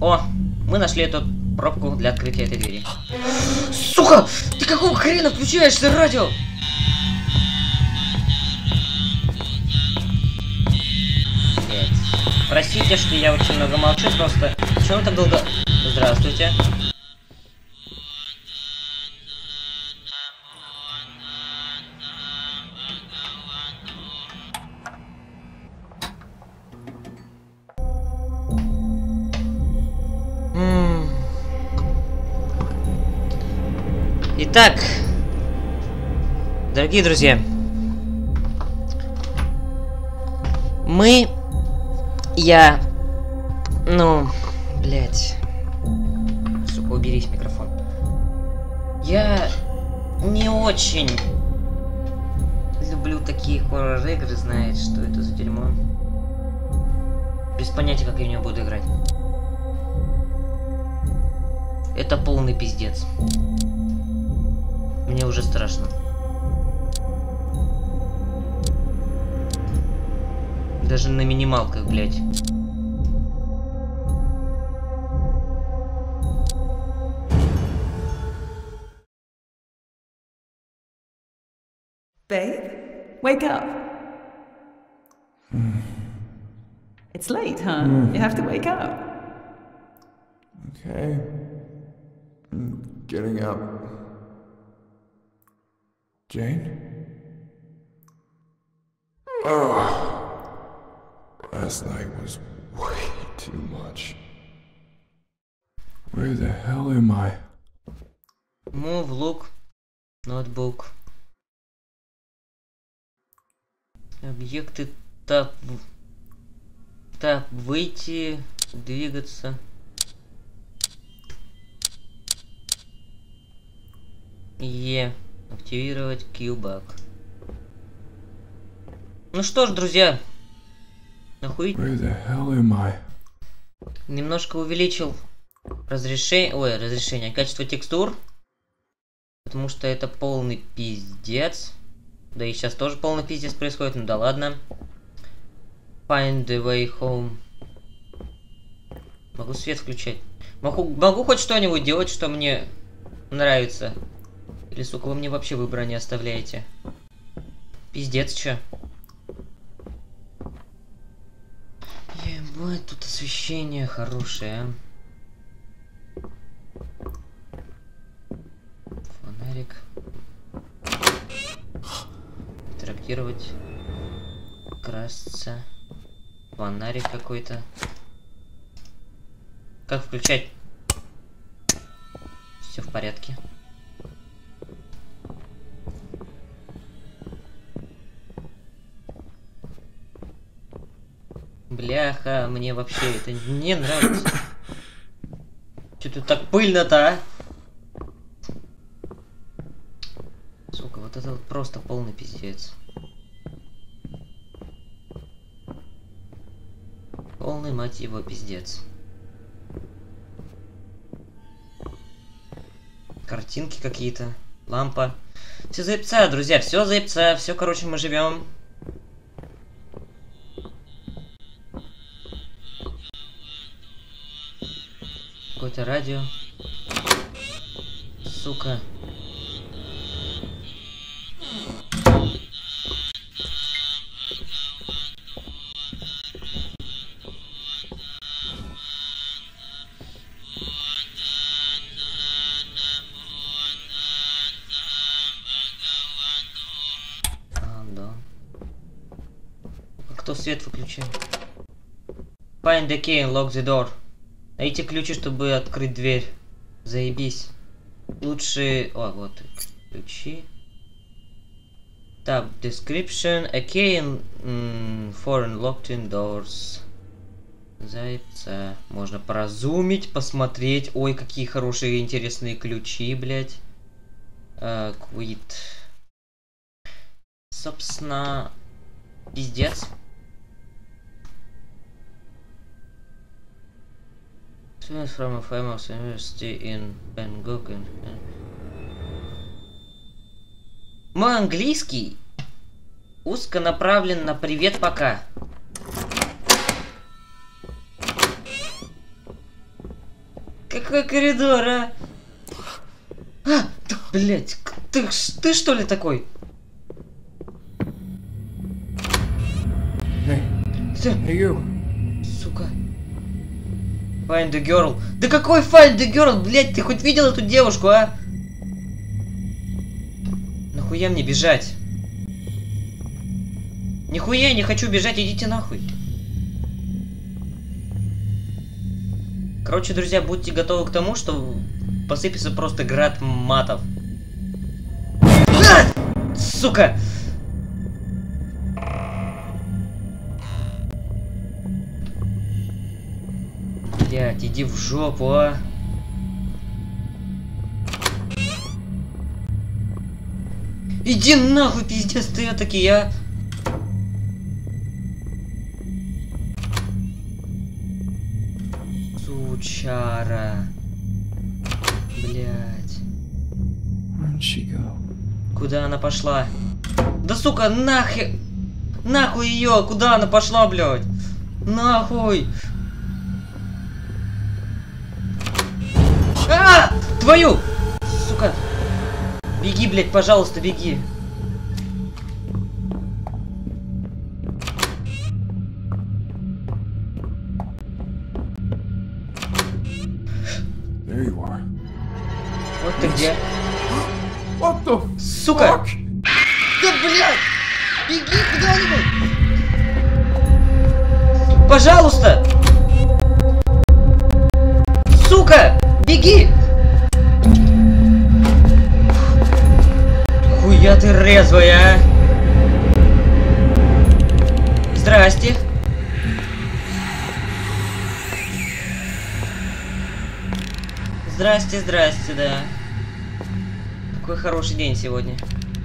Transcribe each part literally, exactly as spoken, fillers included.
О, мы нашли эту пробку для открытия этой двери. Сука! Ты какого хрена включаешь это радио? Блять. Простите, что я очень много молчу, просто... Почему так долго... Здравствуйте. Итак, дорогие друзья, мы, я, ну, блять, сука, уберись микрофон. Я не очень люблю такие хоррор-игры, знаете, что это за дерьмо. Без понятия, как я в него буду играть. Это полный пиздец. Мне уже страшно. Даже на минималках, блядь. Babe, wake up. Mm. It's late, huh? Mm. You have to wake up. Okay. I'm getting up. Jane? Oh, last night was way too much. Where the hell am I? Move, look, notebook. Объекты, тап, тап, выйти, двигаться. Е. Активировать Q-баг. Ну что ж, друзья. Нахуй. Немножко увеличил разрешение. Ой, разрешение. Качество текстур. Потому что это полный пиздец. Да и сейчас тоже полный пиздец происходит. Ну да ладно. Find the way home. Могу свет включать. Могу, могу хоть что-нибудь делать, что мне нравится. Или, сука, вы мне вообще выбора не оставляете? Пиздец, чё? Ебать, тут освещение хорошее, а? Фонарик. Интерактировать. Красться. Фонарик какой-то. Как включать? Все в порядке. Бляха, мне вообще это не нравится. Чё тут так пыльно-то, а? Сука, вот это вот просто полный пиздец. Полный, мать его, пиздец. Картинки какие-то, лампа. Все за ебца, друзья, все за ебца, все, короче, мы живем. Какое-то радио. Сука. А, да. А кто свет выключает? Find the key and lock the door. Найти ключи, чтобы открыть дверь. Заебись. Лучше... О, вот ключи. Tab description. A key in, for unlocked doors. Зайца. Можно поразумить, посмотреть. Ой, какие хорошие интересные ключи, блядь. Uh, quit. Собственно... Пиздец. Students from a famous university in Bangkok. Мой английский узко направлен на привет пока. Какой коридор, а? А, ты, блядь, ты, ты что ли такой? Hey, Все, hey you. сука. Find the girl. Да какой find the girl, блядь, ты хоть видел эту девушку, а? Нахуя мне бежать? Нихуя я не хочу бежать, идите нахуй. Короче, друзья, будьте готовы к тому, что посыпется просто град матов. А! Сука! Блядь, иди в жопу, а! Иди нахуй, пиздец, ты таки, а! Сучара. Блядь. Where'd she go? Куда она пошла? Да сука, нахер! Нахуй ее! Куда она пошла, блядь? Нахуй! А! Твою! Сука! Беги, блядь, пожалуйста, беги. There you are. Вот ты где. What the Сука! fuck? Да, блядь! Беги куда-нибудь! Пожалуйста! Сука! Беги! Хуя ты резвая, а! Здрасте! Здрасте, здрасте, да. Какой хороший день сегодня.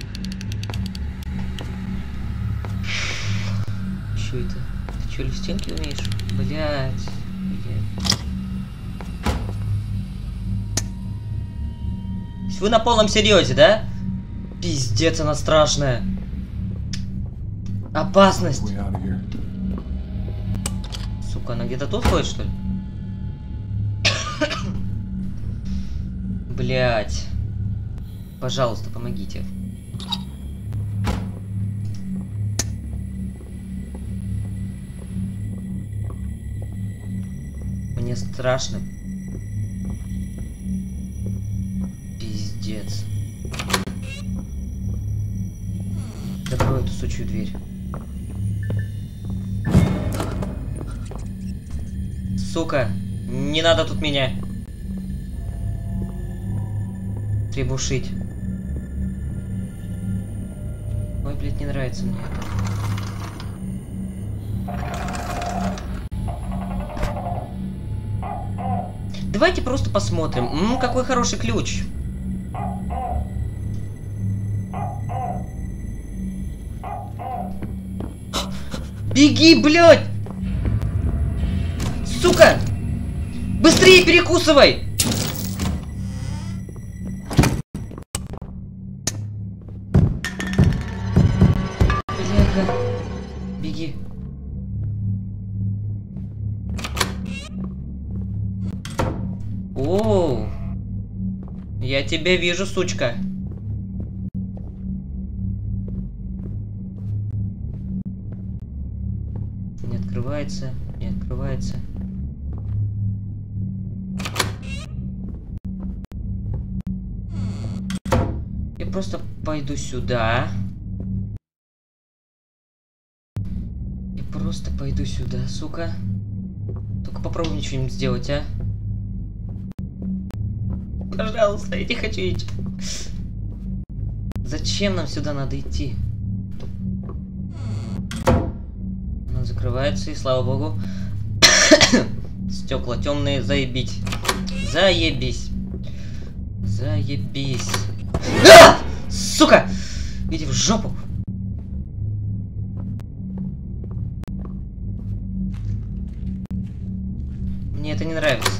Чё это? Ты чё, стенки умеешь? Блять. Вы на полном серьезе, да? Пиздец, она страшная. Опасность. Way out of here. Сука, она где-то тут ходит, что ли? Блять. Пожалуйста, помогите. Мне страшно. Пиздец. Закрой эту сучью дверь. Сука, не надо тут меня требушить. Ой, блядь, не нравится мне это. Давайте просто посмотрим. Ммм, какой хороший ключ. Беги, блядь! Сука! Быстрее перекусывай! Бляха. Беги. О, я тебя вижу, сучка. Не открывается, не открывается. Я просто пойду сюда. Я просто пойду сюда, сука. Только попробуй мне что-нибудь сделать, а. Пожалуйста, я не хочу идти. Зачем нам сюда надо идти? Она закрывается, и слава богу. Стекла темные, заебить. Заебись. Заебись. А! Сука! Иди в жопу. Мне это не нравится.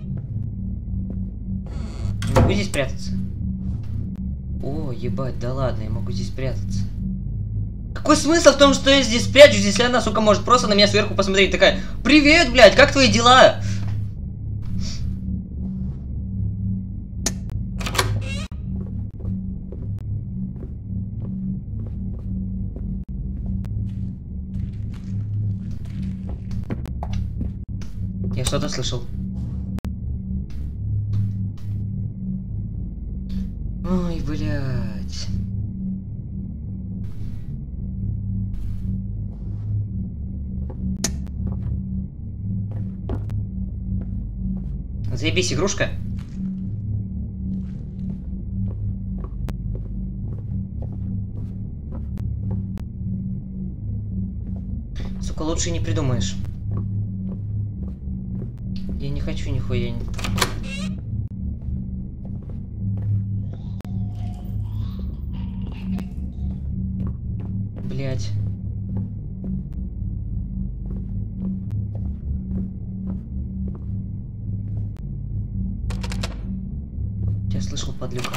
Я могу здесь прятаться? О, ебать, да ладно, я могу здесь прятаться. Какой смысл в том, что я здесь прячусь, если она, сука, может просто на меня сверху посмотреть, такая: привет, блядь, как твои дела? Я что-то слышал. Ой, блядь. Заебись, игрушка. Сука, лучше не придумаешь. Я не хочу нихуя не... Блять. Я слышал, подлюка.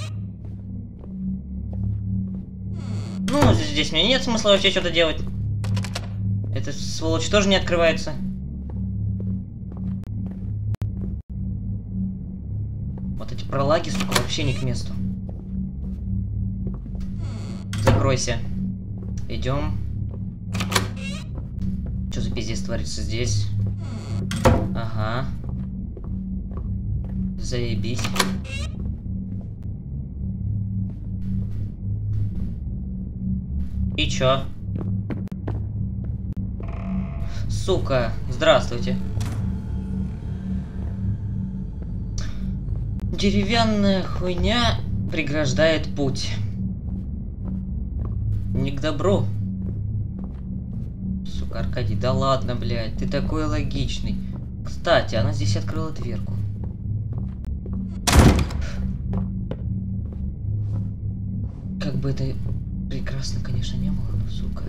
Ну, здесь мне нет смысла вообще что-то делать. Эта сволочь тоже не открывается. Вот эти пролаги, сука, вообще не к месту. Закройся. Идем. Что за пиздец творится здесь? Ага. Заебись. И чё? Сука, здравствуйте. Деревянная хуйня преграждает путь. Не к добру. Сука, Аркадий, да ладно, блядь, ты такой логичный. Кстати, она здесь открыла дверку. Как бы это прекрасно, конечно, не было, но, сука.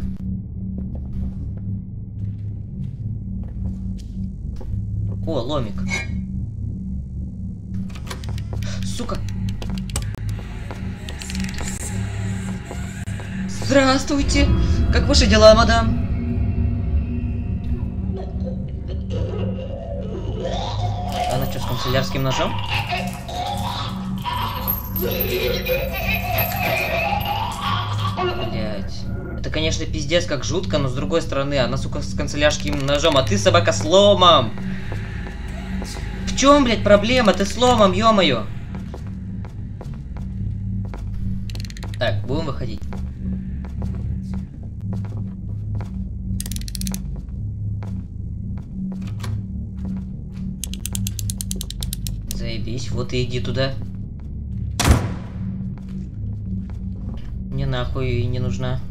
О, ломик. Сука. Здравствуйте. Как ваши дела, мадам? Она что, с канцелярским ножом? Блять. Это, конечно, пиздец как жутко, но с другой стороны, она, сука, с канцелярским ножом, а ты, собака, с ломом. В чем, блядь, проблема? Ты с ломом, ё-моё. Так, будем выходить. Заебись, вот и иди туда. Мне нахуй и не нужна.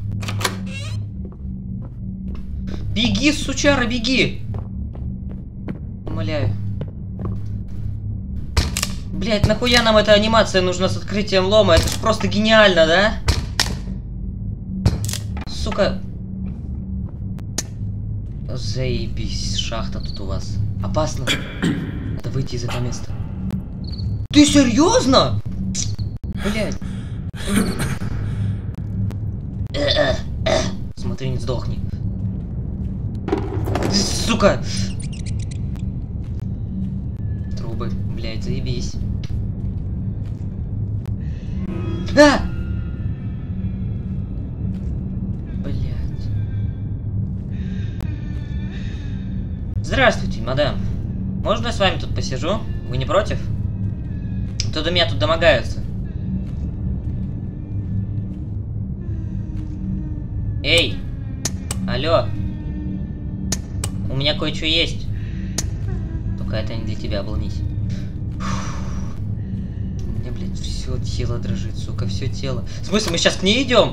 Беги, сучара, беги! Умоляю. Блять, нахуя нам эта анимация нужна с открытием лома? Это ж просто гениально, да? Сука. Заебись, шахта тут у вас. Опасно. Надо выйти из этого места. Ты серьезно? Блять. Смотри, не сдохни. Сука. Трубы, блять, заебись. А! Блять. Здравствуйте, мадам. Можно я с вами тут посижу? Вы не против? То до меня тут домогаются. Эй! Алло! У меня кое-что есть. Только это не для тебя, обломись. У меня, блядь, все тело дрожит, сука, все тело. В смысле, мы сейчас к ней идем?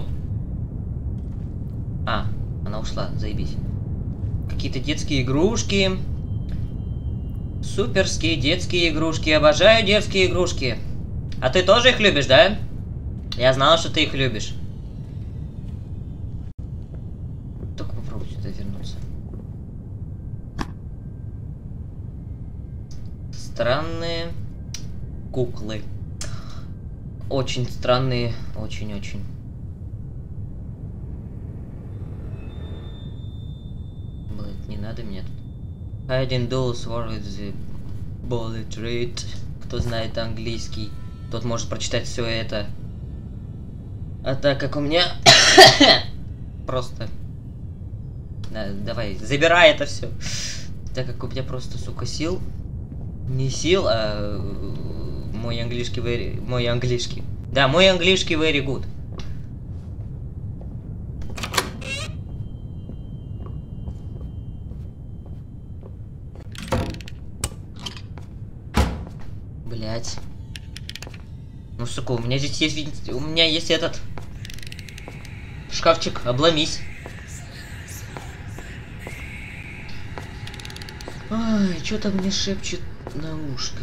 А, она ушла, заебись. Какие-то детские игрушки. Суперские детские игрушки. Обожаю детские игрушки. А ты тоже их любишь, да? Я знала, что ты их любишь. Только попробуй сюда вернуться. Странные куклы. Очень странные. Очень-очень. Блин, не надо меня тут. Hiding dolls war with the bullet rate. Кто знает английский, тот может прочитать все это. А так как у меня просто... Да, давай, забирай это все. Так как у меня просто, сука, сил. Не сил, а мой английский very... мой английский. Да, мой английский very good. Блять. Ну, сука, у меня здесь есть... У меня есть этот... Шкафчик, обломись. Ай, что-то мне шепчет на ушко.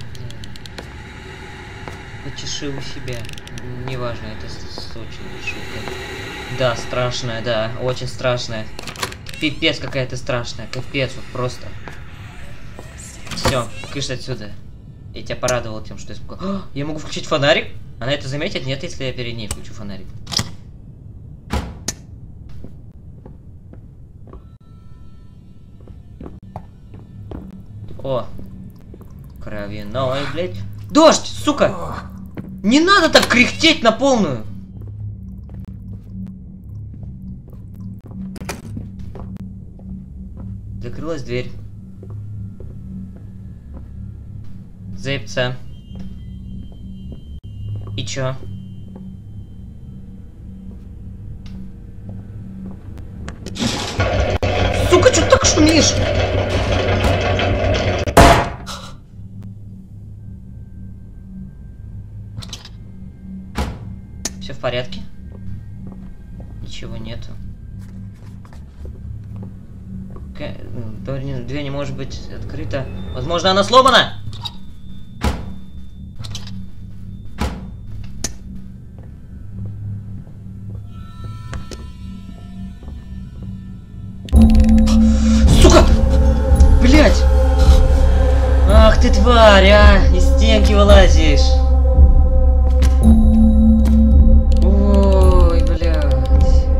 Почеши у себя. Неважно, это с, с очень шутка. Да, страшная, да, очень страшная. Пипец какая-то страшная, капец, вот просто. Все, кыш отсюда. Я тебя порадовал тем, что я испугал. О, я могу включить фонарик? Она это заметит? Нет, если я перед ней включу фонарик. О, кровяной, блядь. Дождь, сука! Не надо так кряхтеть на полную! Закрылась дверь. Заебца. И чё? Сука, чё ты так шумишь? Все в порядке? Ничего нету. Дверь не может быть открыта. Возможно, она сломана! Сука! Блять! Ах ты тварь, а! Из стенки вылазишь! Ой, блядь.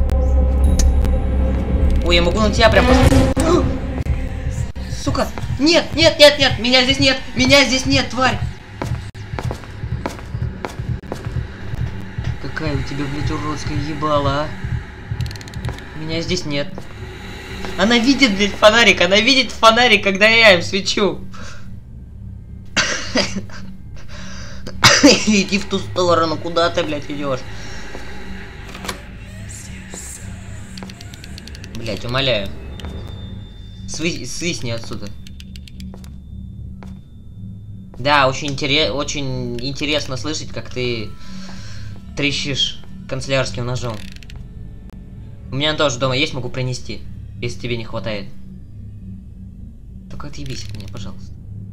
Ой, я могу на тебя прям посмотреть. Сука! Нет, нет, нет, нет! Меня здесь нет! Меня здесь нет, тварь! Какая у тебя, блядь, уродская ебала, а? Меня здесь нет. Она видит, блядь, фонарик! Она видит фонарик, когда я им свечу! Иди в ту сторону, куда ты, блядь, идешь? Блядь, умоляю. Сwy... Свистни отсюда. Да, очень, интерес... очень интересно слышать, как ты трещишь канцелярским ножом. У меня тоже дома есть, могу принести, если тебе не хватает. Только отъебись от меня, пожалуйста.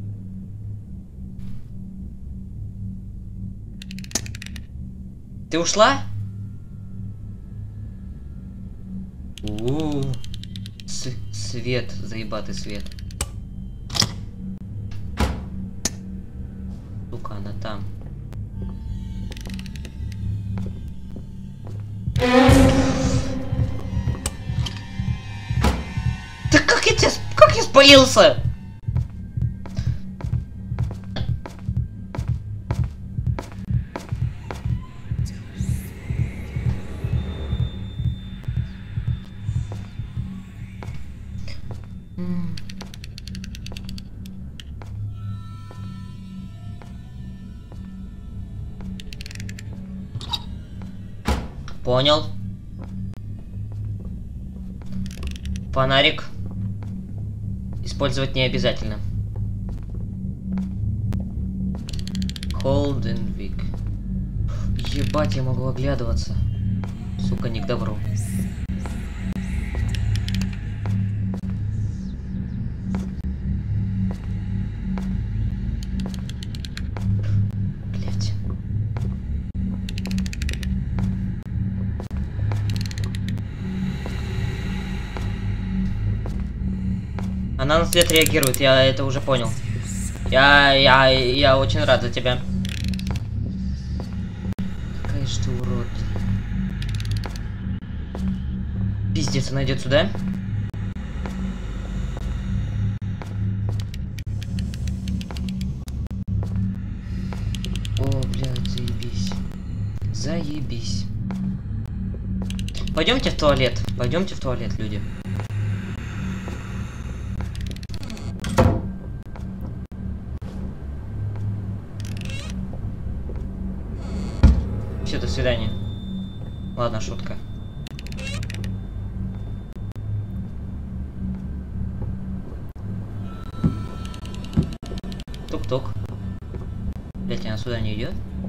Ты ушла? У-у-у. С свет, заебатый свет. Сука, она там. Да как я тебя... Как я спалился? Понял. Фонарик использовать не обязательно. Холденвик. Ебать, я могу оглядываться. Сука, не к добру. Блять. Она на свет реагирует, я это уже понял. Я, я, я очень рад за тебя. Какая же ты урод. Пиздец, она идет сюда. О, блядь, заебись. Заебись. Пойдемте в туалет. Пойдемте в туалет, люди. все, до свидания. Ладно, шутка. Тук-тук. Блять, она сюда не идет?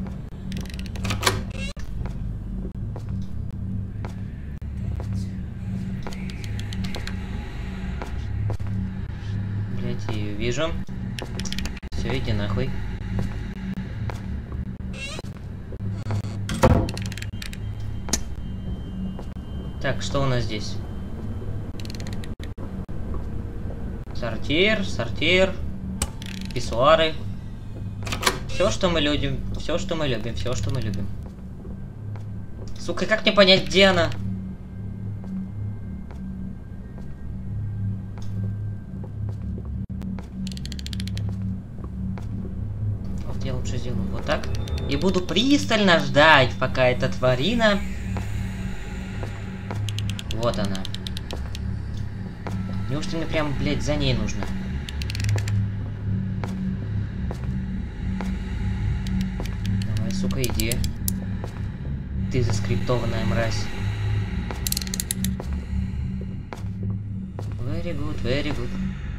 Блять, я ее вижу. Все, иди нахуй. Так, что у нас здесь? Сортир, сортир, писсуары. Все, что мы любим, все, что мы любим, все, что мы любим. Сука, как мне понять, где она? Вот я лучше сделаю вот так. И буду пристально ждать, пока эта тварина... Вот она. Неужто мне прям, блядь, за ней нужно? Давай, сука, иди. Ты заскриптованная мразь. Very good, very good.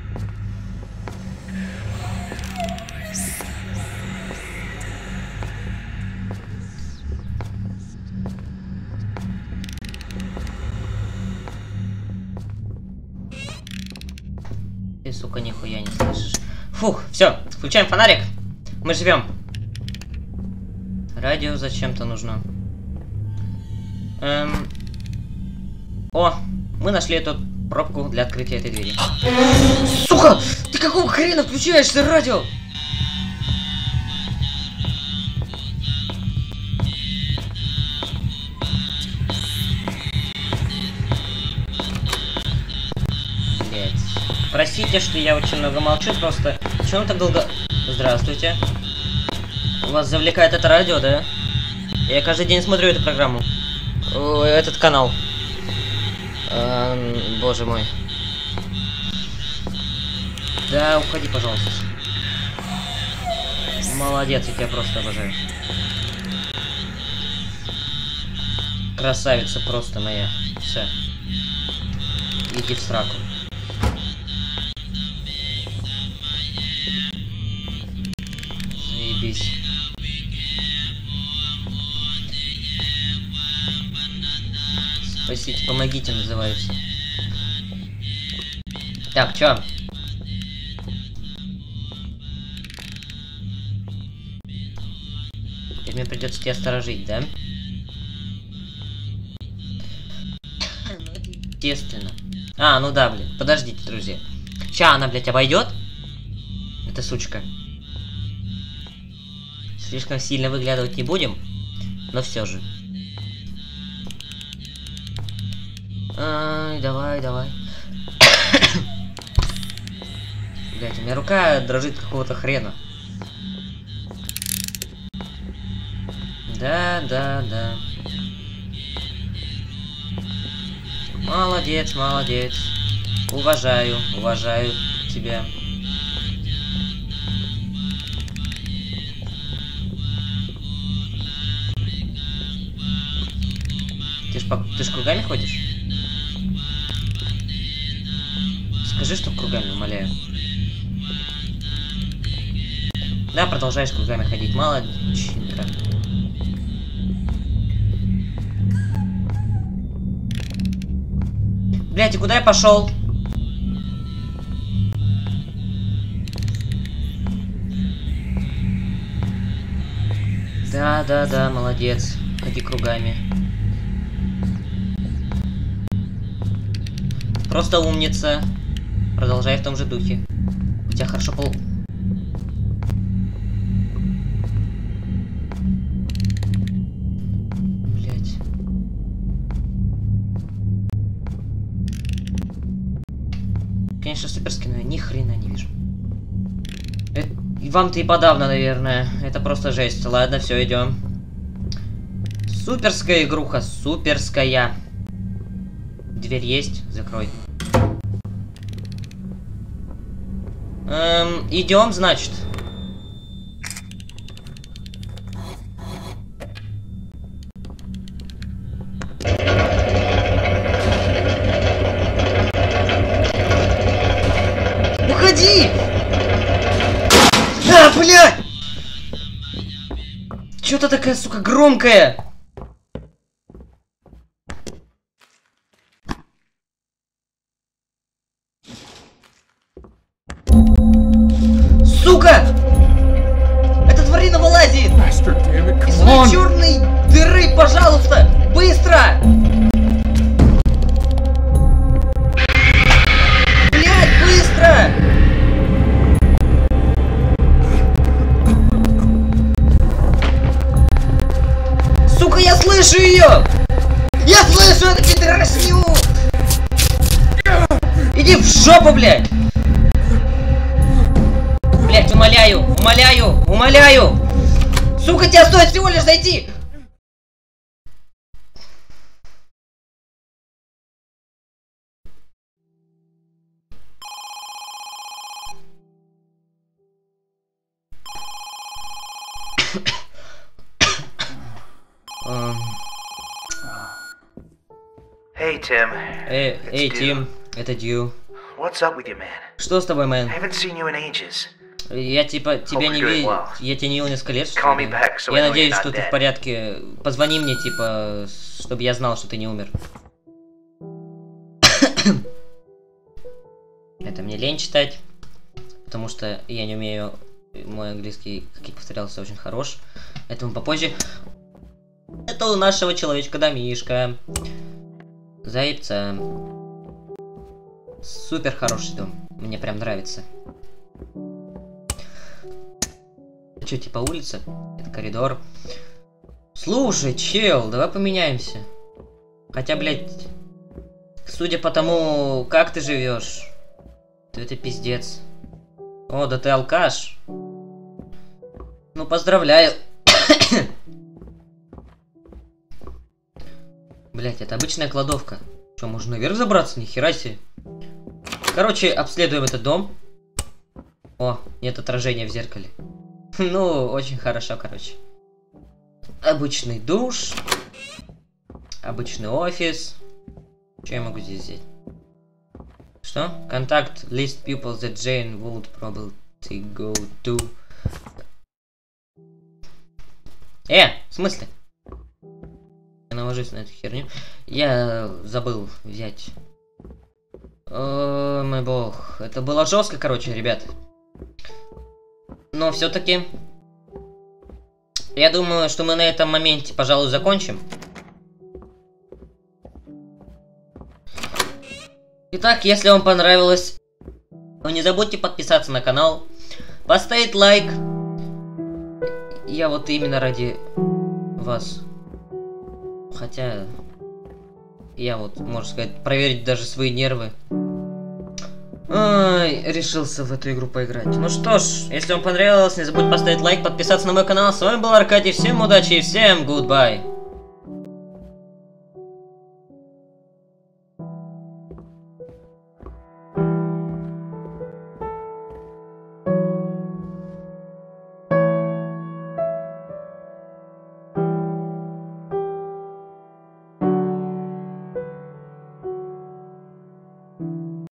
Ты, сука, нихуя не слышишь. Фух, все, включаем фонарик. Мы живем. Радио зачем-то нужно. Эм... О, мы нашли эту пробку для открытия этой двери. Сука! Ты какого хрена включаешься радио? Простите, что я очень много молчу, просто... Почему так долго... Здравствуйте. Вас завлекает это радио, да? Я каждый день смотрю эту программу. О, этот канал. Эм, боже мой. Да, уходи, пожалуйста. Молодец, я тебя просто обожаю. Красавица просто моя. Все. Иди в сраку. Заебись. Спасите, помогите, называется. Так, чё? Теперь мне придется тебя сторожить, да? Естественно. А, ну да, блин. Подождите, друзья. Ща она, блядь, обойдет. Эта сучка. Слишком сильно выглядывать не будем. Но все же. Ай, давай, давай. Блядь, у меня рука дрожит какого-то хрена. Да, да, да. Молодец, молодец. Уважаю, уважаю тебя. Ты ж, по... Ты ж кругами ходишь? Скажи, что кругами, умоляю. Да, продолжаешь кругами ходить. Молодчинка. Блядь, и куда я пошел? Да, да, да, молодец. Ходи кругами. Просто умница. Продолжай в том же духе. У тебя хорошо пол... Блять. Конечно, суперски, но я ни хрена не вижу. Это... Вам-то и подавно, наверное. Это просто жесть. Ладно, все, идем. Суперская игруха, суперская. Дверь есть? Закрой. Эм, идем, значит. Блядь! Чё ты такая, сука, громкая? Сука! Эта тварина вылазит! Bastard, damn it, Из come своей on! черной дыры, пожалуйста! Быстро! Блядь, быстро! Сука, я слышу ее! Я слышу эту пидорасню! Иди в жопу, блядь! Блядь, умоляю, умоляю, умоляю! Сука, тебе стоит всего лишь зайти! Hey, Tim. Эй, эй, Тим, это Дью. What's up with you, man? Что с тобой, мэн? I haven't seen you in ages. Я типа тебя Hope не you're doing видел. well. Я тебя не видел несколько лет, что Call ли? me back, so I Я know надеюсь, you're что not ты в dead. порядке. Позвони мне, типа, чтобы я знал, что ты не умер. Это мне лень читать, потому что я не умею. Мой английский, как я повторялся, очень хорош. Этому попозже. Это у нашего человечка домишка. Зайца. Супер хороший дом. Мне прям нравится. Че, типа улица? Это коридор. Слушай, чел, давай поменяемся. Хотя, блядь, судя по тому, как ты живешь, то это пиздец. О, да ты алкаш. Ну, поздравляю. Блять, это обычная кладовка. Что, можно наверх забраться? Нихера себе. Короче, обследуем этот дом. О, нет отражения в зеркале. Ну, очень хорошо, короче. Обычный душ. Обычный офис. Что я могу здесь взять? Что? Контакт list people that Jane would probably go to. Э, в смысле? Я наложусь на эту херню. Я забыл взять. О, мой бог. Это было жестко, короче, ребят. Но все-таки я думаю, что мы на этом моменте, пожалуй, закончим. Итак, если вам понравилось, не забудьте подписаться на канал, поставить лайк. Я вот именно ради вас. Хотя я вот, можно сказать, проверить даже свои нервы. Ой, решился в эту игру поиграть. Ну что ж, если вам понравилось, не забудьте поставить лайк, подписаться на мой канал. С вами был Аркадий, всем удачи и всем goodbye.